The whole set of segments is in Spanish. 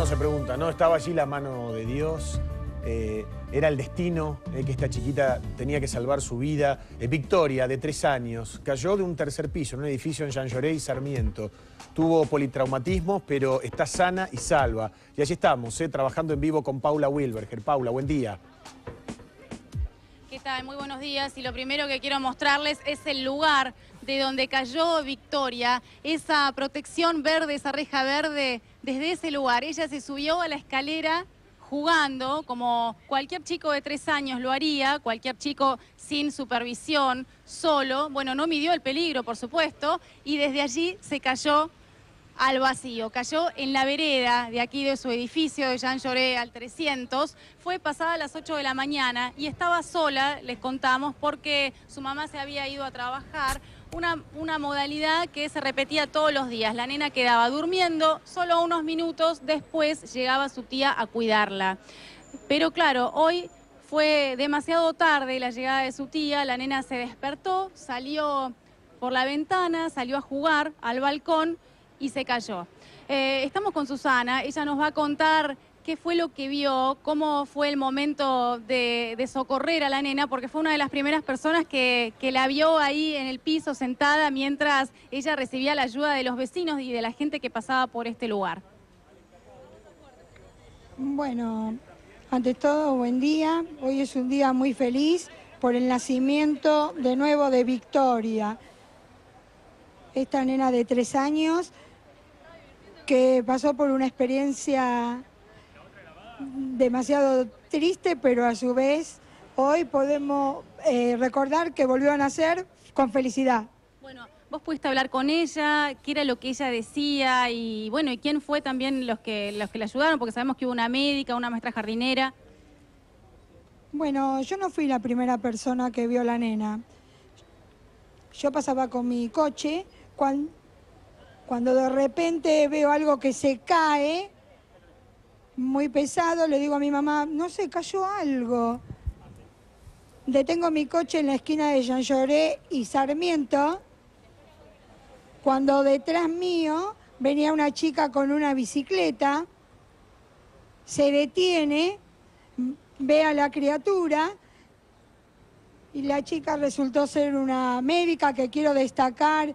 se pregunta, ¿no? ¿Estaba allí la mano de Dios? ¿Era el destino que esta chiquita tenía que salvar su vida? Victoria, de 3 años, cayó de un tercer piso en un edificio en Jean Jaurès y Sarmiento. Tuvo politraumatismos, pero está sana y salva. Y allí estamos, trabajando en vivo con Paula Wilberger. Paula, buen día. ¿Qué tal? Muy buenos días. Y lo primero que quiero mostrarles es el lugar de donde cayó Victoria, esa protección verde, esa reja verde. Desde ese lugar ella se subió a la escalera jugando, como cualquier chico de 3 años lo haría, cualquier chico sin supervisión, solo. Bueno, no midió el peligro, por supuesto, y desde allí se cayó al vacío. Cayó en la vereda de aquí de su edificio de Jean Jaurès al 300. Fue pasada a las 8 de la mañana y estaba sola, les contamos, porque su mamá se había ido a trabajar. Una modalidad que se repetía todos los días. La nena quedaba durmiendo, solo unos minutos después llegaba su tía a cuidarla. Pero claro, hoy fue demasiado tarde la llegada de su tía. La nena se despertó, salió por la ventana, salió a jugar al balcón y se cayó. Estamos con Susana, ella nos va a contar qué fue lo que vio, cómo fue el momento de socorrer a la nena, porque fue una de las primeras personas que la vio ahí en el piso sentada mientras ella recibía la ayuda de los vecinos y de la gente que pasaba por este lugar. Bueno, ante todo, buen día. Hoy es un día muy feliz por el nacimiento de nuevo de Victoria. Esta nena de 3 años que pasó por una experiencia demasiado triste, pero a su vez hoy podemos recordar que volvió a nacer con felicidad. Bueno, vos pudiste hablar con ella, qué era lo que ella decía y bueno, y quién fue también los que la ayudaron, porque sabemos que hubo una médica, una maestra jardinera. Bueno, yo no fui la primera persona que vio a la nena. Yo pasaba con mi coche cuando de repente veo algo que se cae muy pesado, le digo a mi mamá, no sé, cayó algo. Detengo mi coche en la esquina de Jean Jaurès y Sarmiento, cuando detrás mío venía una chica con una bicicleta, se detiene, ve a la criatura y la chica resultó ser una médica que quiero destacar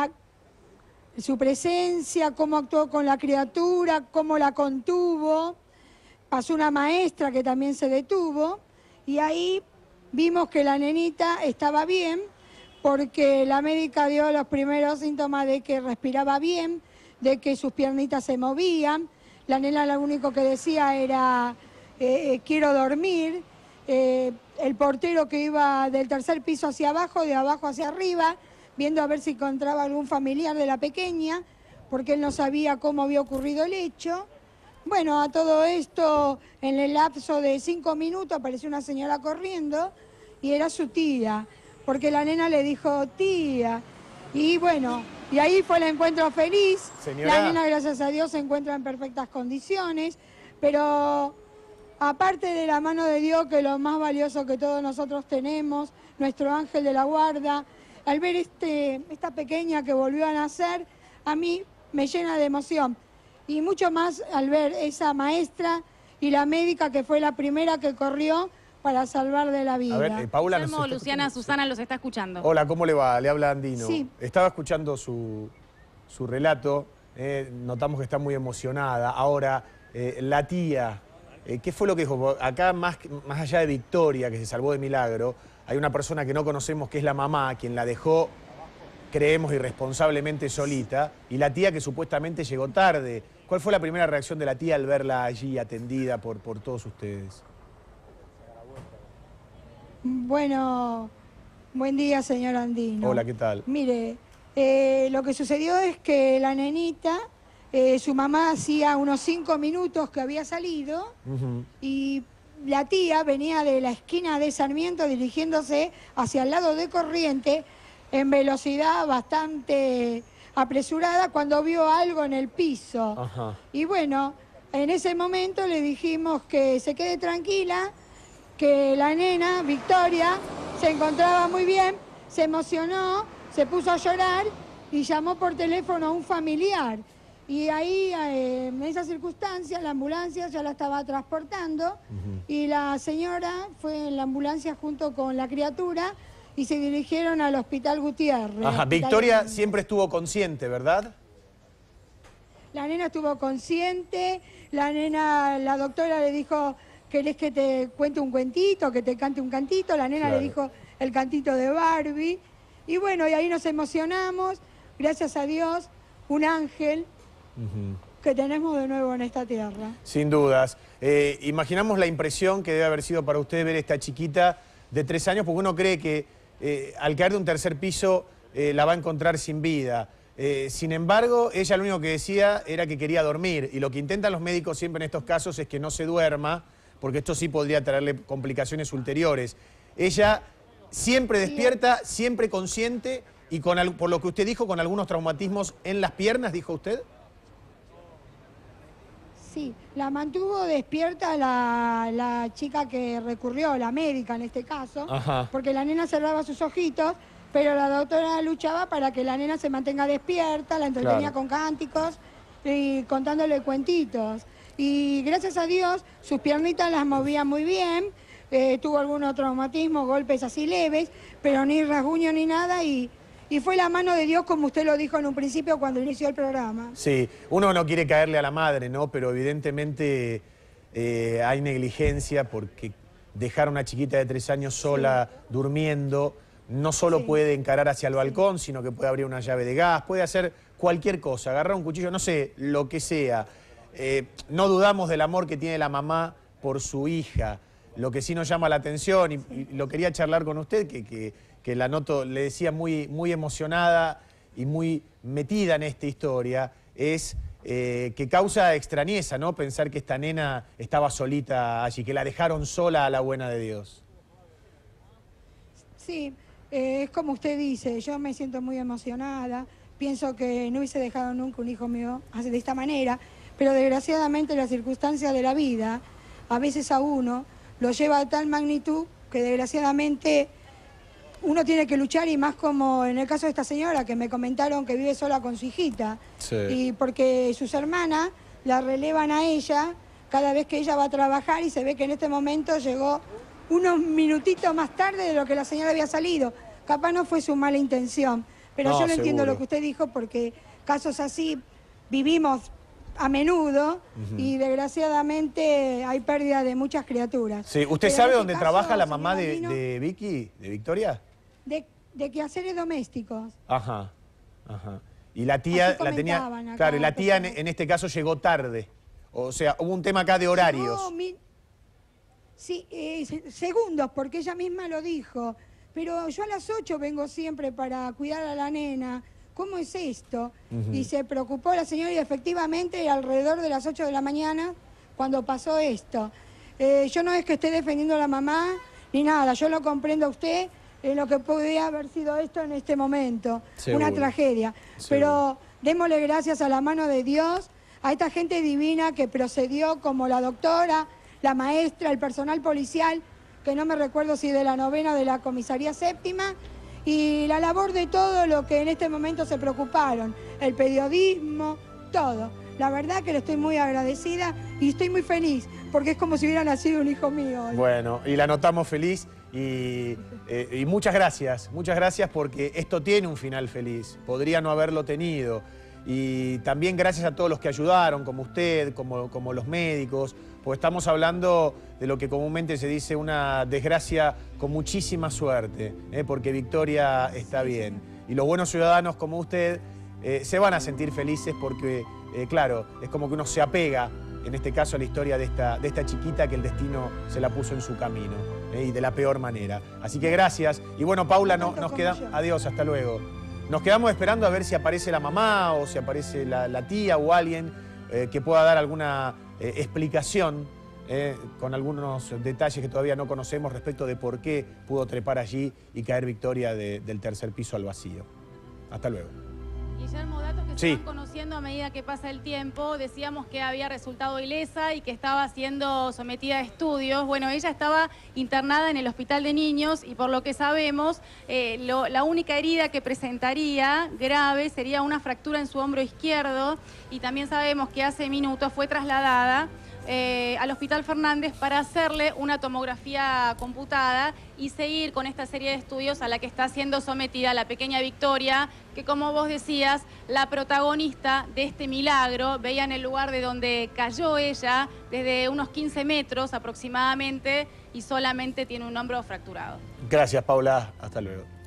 su presencia, cómo actuó con la criatura, cómo la contuvo. Pasó una maestra que también se detuvo y ahí vimos que la nenita estaba bien porque la médica dio los primeros síntomas de que respiraba bien, de que sus piernitas se movían. La nena lo único que decía era quiero dormir. El portero que iba del tercer piso hacia abajo, de abajo hacia arriba, viendo a ver si encontraba algún familiar de la pequeña, porque él no sabía cómo había ocurrido el hecho. Bueno, a todo esto, en el lapso de 5 minutos, apareció una señora corriendo y era su tía, porque la nena le dijo, tía. Y bueno, y ahí fue el encuentro feliz. Señora. La nena, gracias a Dios, se encuentra en perfectas condiciones, pero aparte de la mano de Dios, que es lo más valioso que todos nosotros tenemos, nuestro ángel de la guarda, al ver esta pequeña que volvió a nacer, a mí me llena de emoción. Y mucho más al ver esa maestra y la médica que fue la primera que corrió para salvarle la vida. A ver, Paula... Luciana, Susana los está escuchando. Hola, ¿cómo le va? Le habla Andino. Sí. Estaba escuchando su relato, notamos que está muy emocionada. Ahora, la tía, ¿qué fue lo que dijo? Acá, más allá de Victoria, que se salvó de milagro, hay una persona que no conocemos que es la mamá, quien la dejó, creemos, irresponsablemente solita, y la tía que supuestamente llegó tarde. ¿Cuál fue la primera reacción de la tía al verla allí atendida por todos ustedes? Bueno, buen día, señor Andino. Hola, ¿qué tal? Mire, lo que sucedió es que la nenita, su mamá hacía unos 5 minutos que había salido y la tía venía de la esquina de Sarmiento dirigiéndose hacia el lado de Corriente en velocidad bastante apresurada cuando vio algo en el piso. Ajá. Y bueno, en ese momento le dijimos que se quede tranquila, que la nena, Victoria, se encontraba muy bien, se emocionó, se puso a llorar y llamó por teléfono a un familiar. Y ahí, en esa circunstancia, la ambulancia ya la estaba transportando y la señora fue en la ambulancia junto con la criatura y se dirigieron al Hospital Gutiérrez. Ajá, Victoria siempre estuvo consciente, ¿verdad? La nena estuvo consciente, la doctora le dijo, ¿querés que te cuente un cuentito, que te cante un cantito? La nena le dijo el cantito de Barbie. Y bueno, y ahí nos emocionamos, gracias a Dios, un ángel que tenemos de nuevo en esta tierra. Sin dudas. Imaginamos la impresión que debe haber sido para usted ver esta chiquita de 3 años, porque uno cree que al caer de un tercer piso la va a encontrar sin vida. Sin embargo, ella lo único que decía era que quería dormir, y lo que intentan los médicos siempre en estos casos es que no se duerma, porque esto sí podría traerle complicaciones ulteriores. Ella siempre despierta, siempre consciente, y por lo que usted dijo, con algunos traumatismos en las piernas, ¿dijo usted? Sí, la mantuvo despierta la chica que recurrió, la médica en este caso, porque la nena cerraba sus ojitos, pero la doctora luchaba para que la nena se mantenga despierta, la entretenía con cánticos y contándole cuentitos. Y gracias a Dios, sus piernitas las movía muy bien, tuvo algunos traumatismos, golpes así leves, pero ni rasguño ni nada, y fue la mano de Dios, como usted lo dijo en un principio cuando inició el programa. Sí, uno no quiere caerle a la madre, ¿no? Pero evidentemente hay negligencia, porque dejar a una chiquita de 3 años sola, durmiendo, no solo puede encarar hacia el balcón, sino que puede abrir una llave de gas, puede hacer cualquier cosa, agarrar un cuchillo, no sé, lo que sea. No dudamos del amor que tiene la mamá por su hija. Lo que sí nos llama la atención, y lo quería charlar con usted, que la noto, le decía, muy emocionada y muy metida en esta historia, es que causa extrañeza, ¿no? Pensar que esta nena estaba solita allí, que la dejaron sola a la buena de Dios. Sí, es como usted dice, yo me siento muy emocionada, pienso que no hubiese dejado nunca un hijo mío de esta manera, pero desgraciadamente las circunstancias de la vida, a veces a uno, lo lleva a tal magnitud que desgraciadamente uno tiene que luchar, y más como en el caso de esta señora que me comentaron que vive sola con su hijita, y porque sus hermanas la relevan a ella cada vez que ella va a trabajar, y se ve que en este momento llegó unos minutitos más tarde de lo que la señora había salido. Capaz no fue su mala intención, pero yo no entiendo lo que usted dijo, porque casos así vivimos a menudo y desgraciadamente hay pérdida de muchas criaturas. Sí, ¿usted sabe dónde trabaja la mamá de Vicky, de Victoria? De quehaceres domésticos. Ajá. Y la tía la tenía... Claro, y la tía en este caso llegó tarde. O sea, hubo un tema acá de horarios. Sí, segundos, porque ella misma lo dijo. Pero yo a las 8 vengo siempre para cuidar a la nena. ¿Cómo es esto? Y se preocupó la señora, y efectivamente alrededor de las 8 de la mañana cuando pasó esto. Yo no es que esté defendiendo a la mamá ni nada, yo lo comprendo a usted en lo que podría haber sido esto en este momento. Una tragedia. Pero démosle gracias a la mano de Dios, a esta gente divina que procedió, como la doctora, la maestra, el personal policial, que no me recuerdo si de la 9ª o de la comisaría 7ª, y la labor de todo lo que en este momento se preocuparon, el periodismo, todo. La verdad que le estoy muy agradecida y estoy muy feliz, porque es como si hubiera nacido un hijo mío hoy. Bueno, y la notamos feliz, y muchas gracias porque esto tiene un final feliz, podría no haberlo tenido. Y también gracias a todos los que ayudaron, como usted, como los médicos, porque estamos hablando de lo que comúnmente se dice una desgracia con muchísima suerte, porque Victoria está bien. Y los buenos ciudadanos como usted se van a sentir felices porque, claro, es como que uno se apega, en este caso, a la historia de esta chiquita que el destino se la puso en su camino, y de la peor manera. Así que gracias. Y bueno, Paula, nos queda... Adiós, hasta luego. Nos quedamos esperando a ver si aparece la mamá o si aparece la tía o alguien que pueda dar alguna explicación con algunos detalles que todavía no conocemos respecto de por qué pudo trepar allí y caer Victoria del tercer piso al vacío. Hasta luego. Guillermo, datos que se van conociendo a medida que pasa el tiempo. Decíamos que había resultado ilesa y que estaba siendo sometida a estudios. Bueno, ella estaba internada en el Hospital de Niños y por lo que sabemos, la única herida que presentaría grave sería una fractura en su hombro izquierdo, y también sabemos que hace minutos fue trasladada al Hospital Fernández para hacerle una tomografía computada y seguir con esta serie de estudios a la que está siendo sometida la pequeña Victoria, que, como vos decías, la protagonista de este milagro. Veían el lugar de donde cayó ella desde unos 15 metros aproximadamente y solamente tiene un hombro fracturado. Gracias, Paula. Hasta luego.